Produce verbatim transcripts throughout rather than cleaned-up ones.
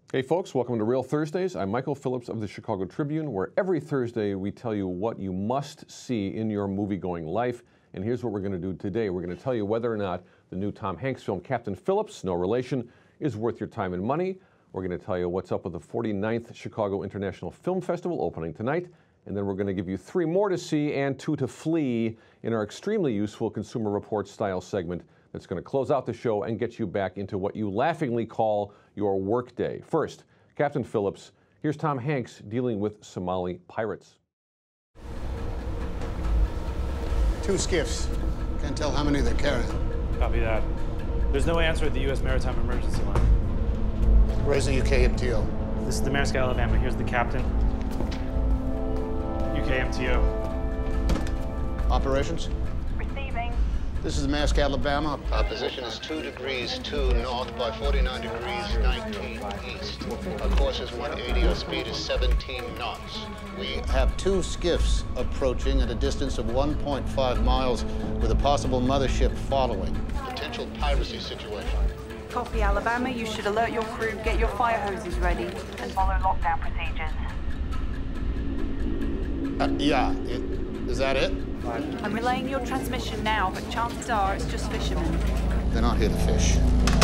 Hey folks, welcome to Real Thursdays. I'm Michael Phillips of the Chicago Tribune, where every Thursday we tell you what you must see in your movie-going life. And here's what we're going to do today. We're going to tell you whether or not the new Tom Hanks film, Captain Phillips, no relation, is worth your time and money. We're going to tell you what's up with the forty-ninth Chicago International Film Festival opening tonight. And then we're going to give you three more to see and two to flee in our extremely useful Consumer Report style segment that's going to close out the show and get you back into what you laughingly call your workday. First, Captain Phillips. Here's Tom Hanks dealing with Somali pirates. Two skiffs. Can't tell how many they're carrying. Copy that. There's no answer at the U S Maritime Emergency Line. Where's the U K M T O? This is the Maersk, Alabama. Here's the captain. U K M T O. Operations? Receiving. This is the Maersk, Alabama. Our position is two degrees two north by forty-nine degrees nineteen east. Our course is one eighty. Our speed is seventeen knots. We have two skiffs approaching at a distance of one point five miles with a possible mothership following. Potential piracy situation. Copy, Alabama. You should alert your crew, get your fire hoses ready, and follow lockdown procedures. Uh, yeah, it, is that it? I'm relaying your transmission now, but chances are it's just fishermen. They're not here to fish.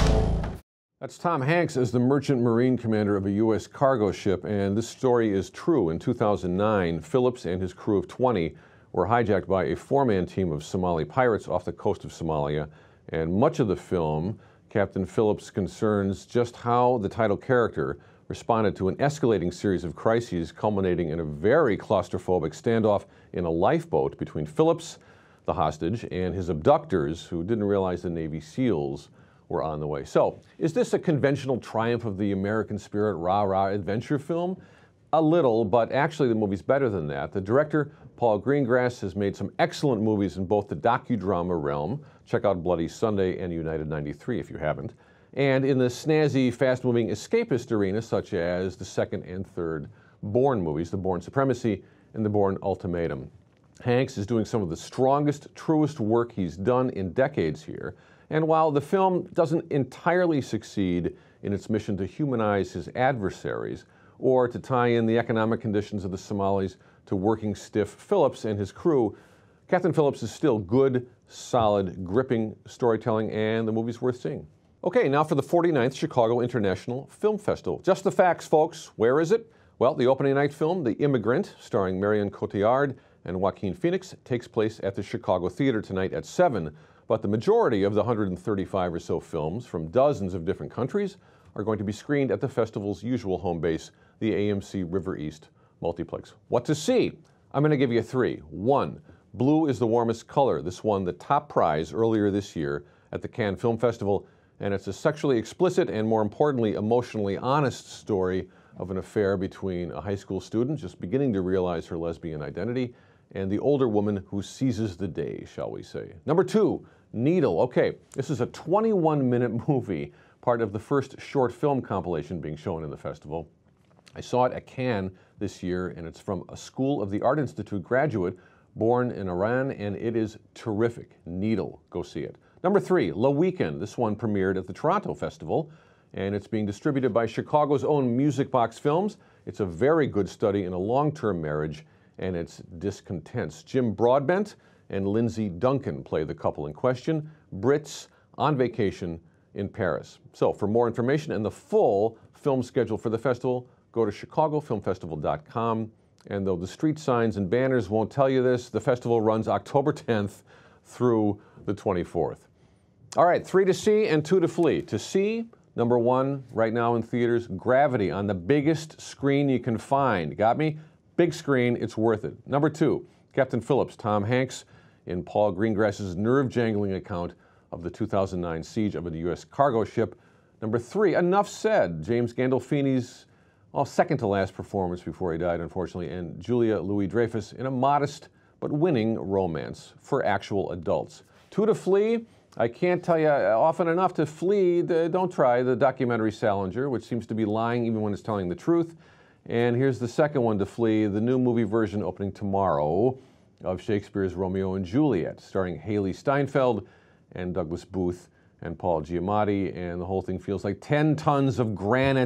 That's Tom Hanks as the merchant marine commander of a U S cargo ship, and this story is true. In two thousand nine, Phillips and his crew of twenty were hijacked by a four-man team of Somali pirates off the coast of Somalia, and much of the film, Captain Phillips concerns just how the title character responded to an escalating series of crises culminating in a very claustrophobic standoff in a lifeboat between Phillips, the hostage, and his abductors, who didn't realize the Navy SEALs were on the way. So, is this a conventional triumph of the American spirit, rah-rah adventure film? A little, but actually the movie's better than that. The director, Paul Greengrass, has made some excellent movies in both the docudrama realm. Check out Bloody Sunday and United ninety-three if you haven't. And in the snazzy, fast-moving escapist arena, such as the second and third Bourne movies, The Bourne Supremacy and The Bourne Ultimatum. Hanks is doing some of the strongest, truest work he's done in decades here. And while the film doesn't entirely succeed in its mission to humanize his adversaries or to tie in the economic conditions of the Somalis to working stiff Phillips and his crew, Captain Phillips is still good, solid, gripping storytelling, and the movie's worth seeing. Okay, now for the forty-ninth Chicago International Film Festival. Just the facts, folks. Where is it? Well, the opening night film, The Immigrant, starring Marion Cotillard and Joaquin Phoenix, takes place at the Chicago Theater tonight at seven. But the majority of the one hundred thirty-five or so films from dozens of different countries are going to be screened at the festival's usual home base, the A M C River East Multiplex. What to see? I'm going to give you three. One, blue is the warmest color. This won the top prize earlier this year at the Cannes Film Festival, and it's a sexually explicit and, more importantly, emotionally honest story of an affair between a high school student just beginning to realize her lesbian identity and the older woman who seizes the day, shall we say. Number two, Needle. Okay, this is a twenty-one minute movie, part of the first short film compilation being shown in the festival. I saw it at Cannes this year, and it's from a School of the Art Institute graduate born in Iran, and it is terrific. Needle. Go see it. Number three, Le Weekend. This one premiered at the Toronto Festival, and it's being distributed by Chicago's own Music Box Films. It's a very good study in a long-term marriage and its discontents. Jim Broadbent and Lindsay Duncan play the couple in question, Brits on vacation in Paris. So for more information and the full film schedule for the festival, go to chicago film festival dot com. And though the street signs and banners won't tell you this, the festival runs October tenth through the twenty-fourth. All right, three to see and two to flee. To see, number one, right now in theaters, Gravity on the biggest screen you can find. Got me? Big screen, it's worth it. Number two, Captain Phillips, Tom Hanks, in Paul Greengrass's nerve-jangling account of the two thousand nine siege of a U S cargo ship. Number three, Enough Said, James Gandolfini's well, second to last performance before he died, unfortunately, and Julia Louis-Dreyfus in a modest but winning romance for actual adults. Two to flee. I can't tell you often enough to flee. The, don't try the documentary Salinger, which seems to be lying even when it's telling the truth. And here's the second one to flee, the new movie version opening tomorrow of Shakespeare's Romeo and Juliet, starring Haley Steinfeld and Douglas Booth and Paul Giamatti, and the whole thing feels like ten tons of granite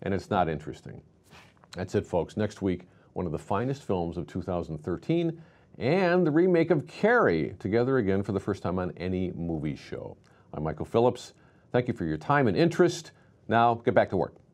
and it's not interesting. That's it, folks. Next week, one of the finest films of two thousand thirteen and the remake of Carrie, together again for the first time on any movie show. I'm Michael Phillips. Thank you for your time and interest. Now, get back to work.